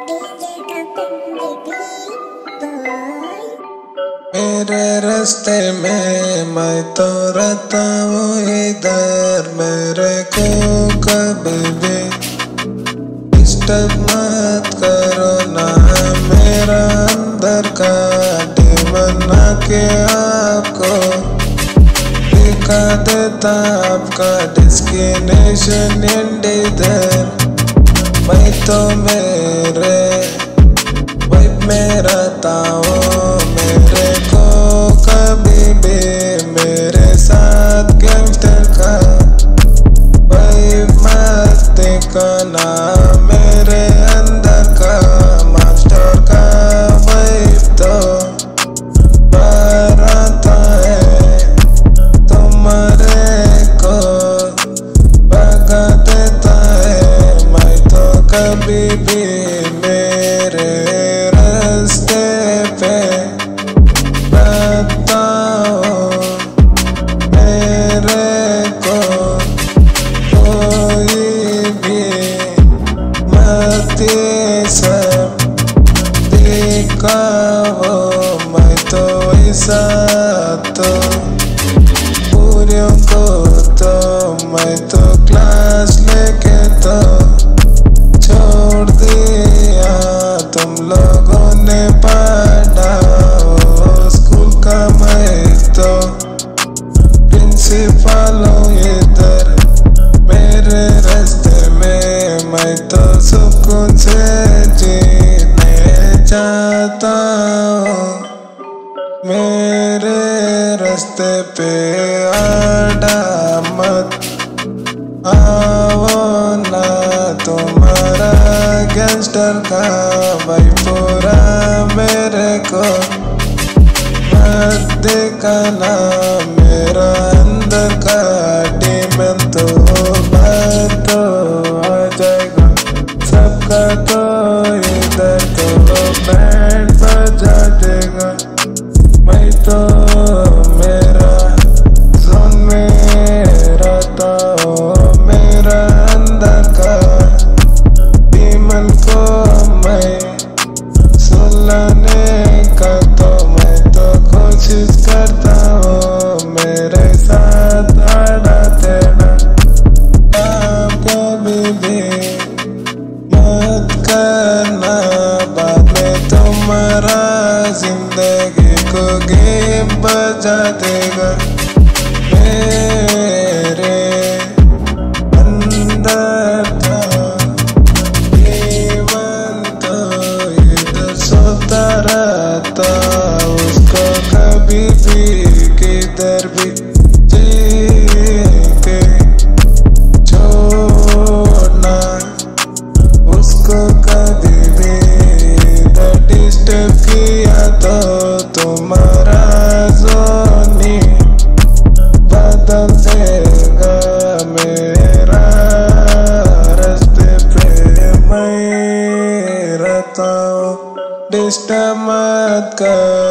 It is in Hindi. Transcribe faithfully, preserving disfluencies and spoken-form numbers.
मेरे रास्ते में मैं तो रहता हूँ इधर, मेरे को कभी भी डिस्टर्ब मत करो ना। मेरा अंदर का डेमन आके आपको दिखा देता, आपका डेस्टिनेशन एंड इधर। मैं तो मेरे वाइब में रहता हूँ, मेरे को कभी भी मेरे साथ गैंगस्टर का वाइब मत दिखाना। मेरे अंदर का मास्टर का वाइब तो बाहर आता है, तुम्हारे को भगा देता है। मैं तो कभी भी मेरे रास्ते पे रहता हूँ, मेरे को कोई भी मत सब दिखाओ। मैं तो ऐसा तो पूरियों को तो मैं तो क्लास लेके तो छोड़ दिया। तुम लोगों ने पढ़ा स्कूल का, मैं तो प्रिंसिपल हूँ इधर। मेरे रास्ते में मैं तो सुकून से जीने चाहता हूँ। मेरे रास्ते पे आड़ा मत आओ ना, तुम्हारा गैंगस्टर का भाई पूरा मेरे को मत दिखाना। मेरा अंदर का डेमन तो बाहर तो आ जाएगा सबका, तो इधर तो बैंड बजा देगा। मैं तो मेरा जोन में रहता हूँ, मेरा अंदर का डेमन को मैं सुलाने का तो मैं तो कोशिश करता हूँ। मेरे साथ आड़ा तेरा काम कभी भी मत करना, बाद में तुम्हारा जिंदगी को गेम बजा देगा। मेरे अंदर था जीवन तो इधर सोता रहता, उसको कभी भी किधर भी जी के छोड़ना। उसको कभी भी इधर डिस्टर्ब किया तो तुम्हारा जोनी बदल देगा। मेरा रास्ते पे मैं रहता हूँ, डिस्टर्ब मत कर।